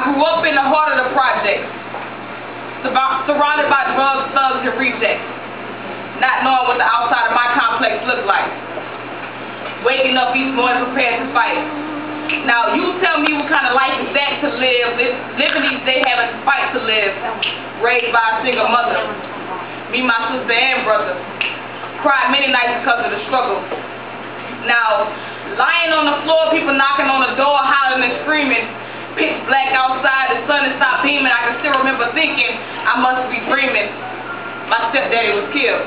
grew up in the heart of the project, surrounded by drugs, thugs, and rejects, not knowing what the outside of my complex looked like. Waking up each morning prepared to fight. Now, you tell me what kind of life is that to live, living these days having to fight to live, raised by a single mother. Me, my sister, and brother. Cried many nights because of the struggle. Now, lying on the floor, people knocking on the door, hollering and screaming, pitch black outside, the sun has stopped beaming. I can still remember thinking, I must be dreaming. My stepdaddy was killed.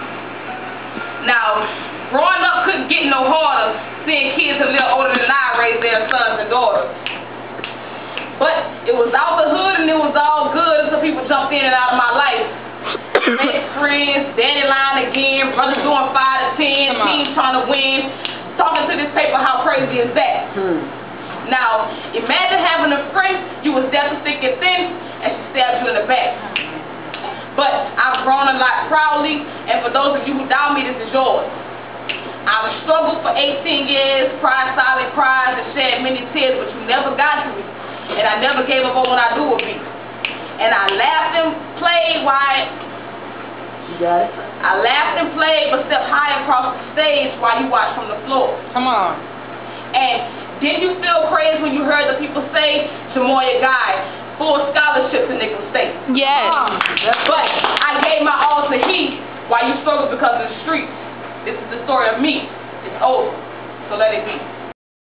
Now, growing up couldn't get no harder, seeing kids a little older than I raise their sons and daughters. But it was out the hood and it was all good until people jumped in and out of my life. Best friends, daddy lying again, brothers doing 5 to 10, teams trying to win. Talking to this paper, how crazy is that? Now, imagine having a friend, you was there to thick and thin, and she stabbed you in the back. But I've grown a lot proudly, and for those of you who doubt me, this is yours. I've struggled for 18 years, cried silent cries, and shed many tears, but you never got to me. And I never gave up on what I do with me. And I laughed and played while I laughed and played, but stepped high across the stage while you watched from the floor. Come on. And did you feel crazy when you heard the people say, Jamoya Guy, full scholarship to Nicholls State? Yes. But I gave my all to he while you struggled because of the streets. This is the story of me. It's over. So let it be.